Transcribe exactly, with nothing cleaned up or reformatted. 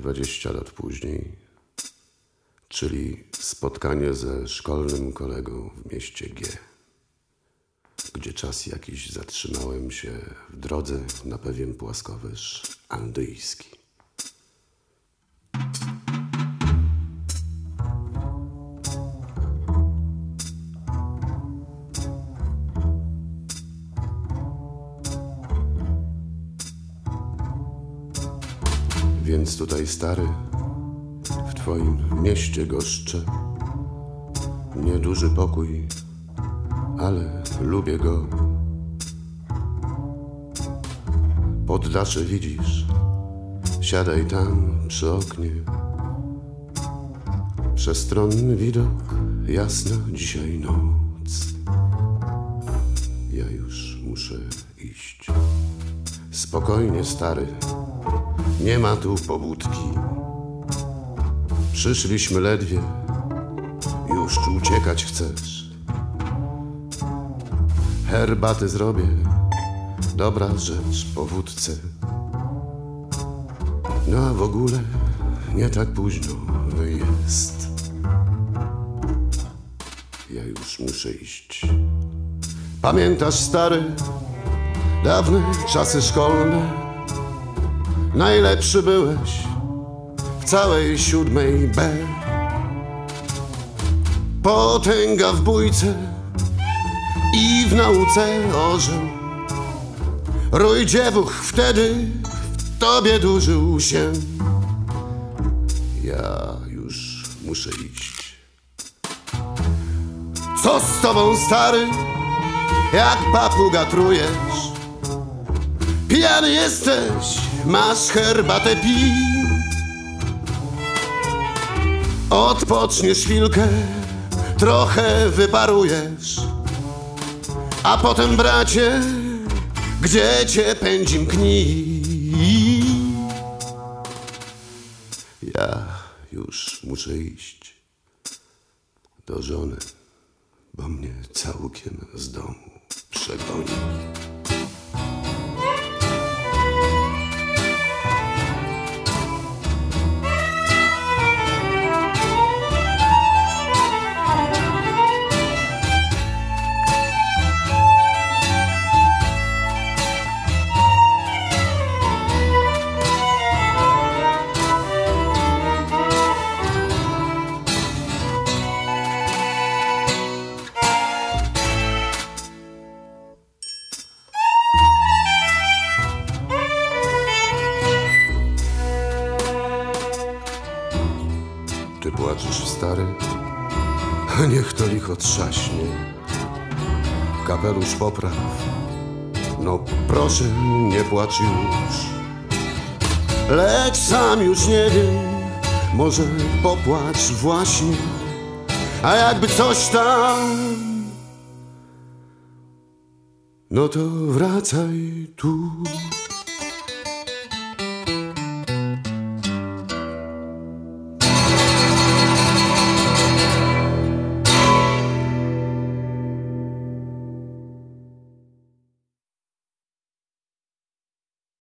dwadzieścia lat później, czyli spotkanie ze szkolnym kolegą w mieście G, gdzie czas jakiś zatrzymałem się w drodze na pewien płaskowyż andyjski. Więc tutaj, stary, w twoim mieście goszczę. Nieduży pokój, ale lubię go. Poddasze widzisz, siadaj tam przy oknie. Przestronny widok, jasna dzisiaj noc. Ja już muszę iść. Spokojnie, stary, nie ma tu pobudki. Przyszliśmy ledwie, już uciekać chcesz. Herbaty zrobię, dobra rzecz po wódce. No a w ogóle nie tak późno jest. Ja już muszę iść. Pamiętasz, stary, dawne czasy szkolne? Najlepszy byłeś w całej siódmej B. Potęga w bójce i w nauce orzeł. Rój dziewuch wtedy w tobie dłużył się. Ja już muszę iść. Co z tobą, stary, jak papuga trujesz? Pijany jesteś, masz herbatę, pij. Odpoczniesz chwilkę, trochę wyparujesz, a potem, bracie, gdzie cię pędzi mknij. Ja już muszę iść do żony, bo mnie całkiem z domu przegoni. Ty płaczesz, stary? A niech to licho trzaśnie. Kapelusz popraw. No proszę, nie płacz już. Lecz sam już nie wiem, może popłacz właśnie. A jakby coś tam, no to wracaj tu.